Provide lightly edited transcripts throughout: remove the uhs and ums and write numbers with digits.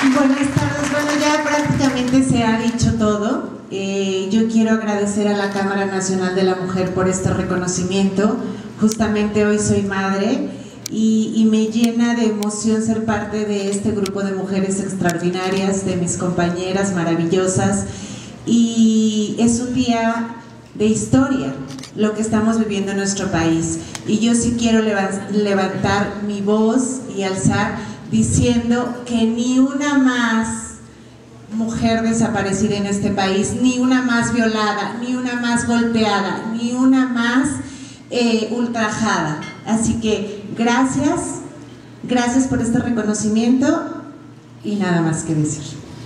Buenas tardes. Bueno, ya prácticamente se ha dicho todo. Yo quiero agradecer a la Cámara Nacional de la Mujer por este reconocimiento. Justamente hoy soy madre y me llena de emoción ser parte de este grupo de mujeres extraordinarias, de mis compañeras maravillosas. Y es un día de historia lo que estamos viviendo en nuestro país. Y yo sí quiero levantar mi voz y alzar diciendo que ni una más mujer desaparecida en este país, ni una más violada, ni una más golpeada, ni una más ultrajada. Así que gracias por este reconocimiento y nada más que decir.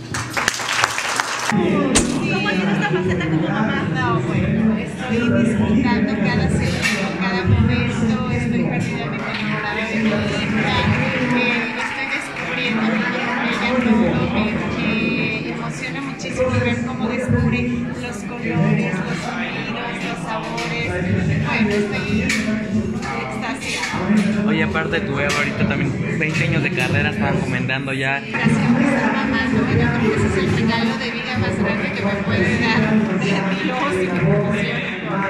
¿Cómo ha sido esta faceta como mamá? No, bueno, estoy disfrutando cada segundo, cada momento, estoy perdidamente enamorada de mi hija, estoy descubriendo con ella todo, me emociona muchísimo ver cómo descubre los colores, los sonidos, los sabores. Bueno, estoy extasiada. Oye, aparte tu Eva ahorita también 20 años de carrera, estaban comentando ya. Gracias por ser mamá, ¿no? Yo creo que ese es el regalo de vida más grande que me puede dar Dios y mi profesión.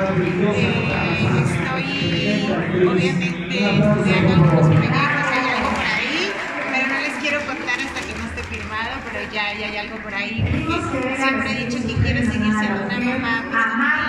Estoy obviamente estudiando algunos proyectos, hay algo por ahí, pero no les quiero contar hasta que no esté firmado, pero ya hay algo por ahí, porque siempre he dicho que quiero seguir siendo una mamá, pero